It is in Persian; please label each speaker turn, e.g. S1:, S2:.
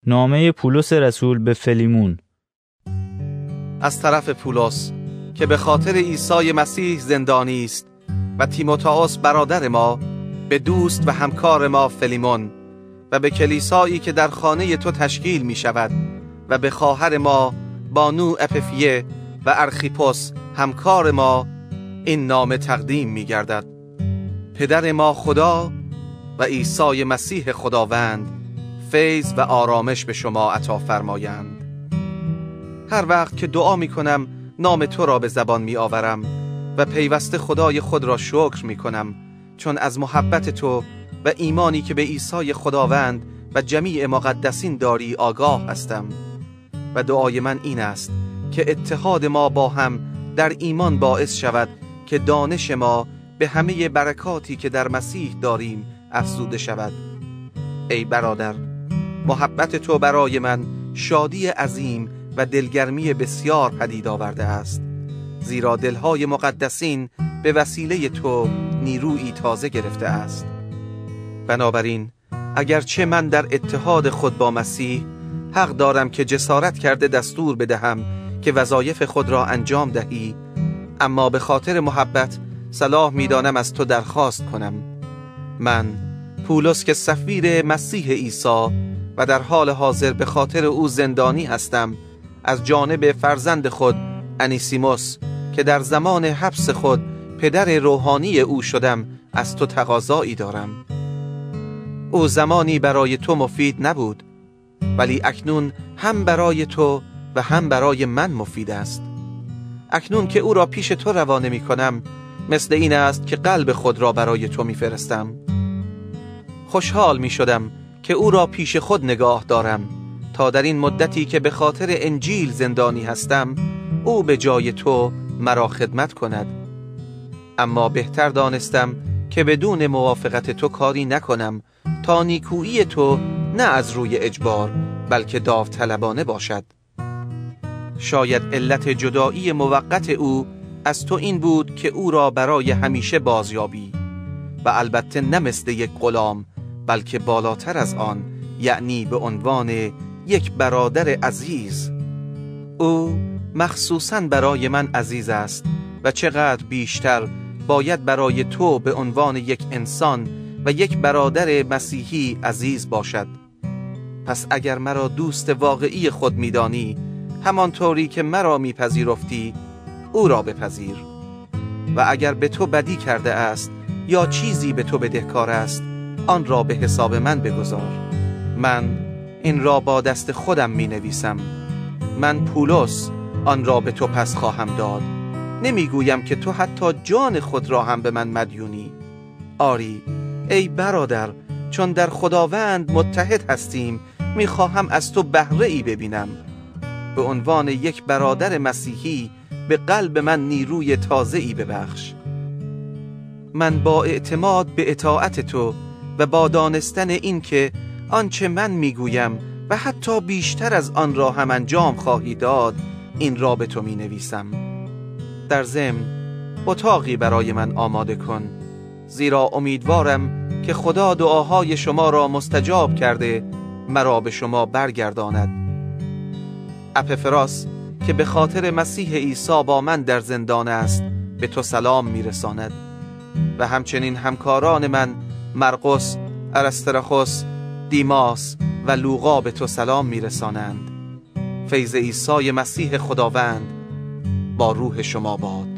S1: نامه پولس رسول به فلیمون.
S2: از طرف پولس که به خاطر عیسی مسیح زندانی است و تیموتائوس برادر ما، به دوست و همکار ما فلیمون و به کلیسایی که در خانه تو تشکیل می شود و به خواهر ما بانو اپفیه و ارخیپوس همکار ما این نامه تقدیم می گردد. پدر ما خدا و عیسی مسیح خداوند فیض و آرامش به شما عطا فرمایند. هر وقت که دعا می کنم نام تو را به زبان می آورم و پیوسته خدای خود را شکر می کنم، چون از محبت تو و ایمانی که به عیسی خداوند و جمیع مقدسین داری آگاه هستم. و دعای من این است که اتحاد ما با هم در ایمان باعث شود که دانش ما به همه برکاتی که در مسیح داریم افزوده شود. ای برادر، محبت تو برای من شادی عظیم و دلگرمی بسیار پدید آورده است، زیرا دلهای مقدسین به وسیله تو نیرویی تازه گرفته است. بنابراین اگرچه من در اتحاد خود با مسیح حق دارم که جسارت کرده دستور بدهم که وظایف خود را انجام دهی، اما به خاطر محبت صلاح می‌دانم از تو درخواست کنم. من پولس که سفیر مسیح عیسی و در حال حاضر به خاطر او زندانی هستم، از جانب فرزند خود انیسیموس که در زمان حبس خود پدر روحانی او شدم از تو تقاضایی دارم. او زمانی برای تو مفید نبود، ولی اکنون هم برای تو و هم برای من مفید است. اکنون که او را پیش تو روانه می کنم، مثل این است که قلب خود را برای تو می فرستم. خوشحال می شدم که او را پیش خود نگاه دارم تا در این مدتی که به خاطر انجیل زندانی هستم او به جای تو مرا خدمت کند. اما بهتر دانستم که بدون موافقت تو کاری نکنم تا نیکویی تو نه از روی اجبار بلکه داوطلبانه باشد. شاید علت جدایی موقت او از تو این بود که او را برای همیشه بازیابی، و البته نه مثل یک غلام بلکه بالاتر از آن، یعنی به عنوان یک برادر عزیز. او مخصوصاً برای من عزیز است و چقدر بیشتر باید برای تو به عنوان یک انسان و یک برادر مسیحی عزیز باشد. پس اگر مرا دوست واقعی خود می‌دانی، همانطوری که مرا میپذیرفتی او را بپذیر. و اگر به تو بدی کرده است یا چیزی به تو بدهکار است، آن را به حساب من بگذار. من این را با دست خودم می نویسم. من پولس آن را به تو پس خواهم داد. نمی گویم که تو حتی جان خود را هم به من مدیونی. آری ای برادر، چون در خداوند متحد هستیم، می خواهم از تو بهره ای ببینم. به عنوان یک برادر مسیحی به قلب من نیروی تازه‌ای ببخش. من با اعتماد به اطاعت تو و با دانستن این که آنچه من میگویم و حتی بیشتر از آن را هم انجام خواهی داد، این را به تو می نویسم. در ضمن اتاقی برای من آماده کن، زیرا امیدوارم که خدا دعاهای شما را مستجاب کرده مرا به شما برگرداند. اپفراس که به خاطر مسیح عیسی با من در زندان است به تو سلام میرساند، و همچنین همکاران من مرقس، ارسترخس، دیماس و لوقا به تو سلام میرسانند. فیض عیسی مسیح خداوند با روح شما باد.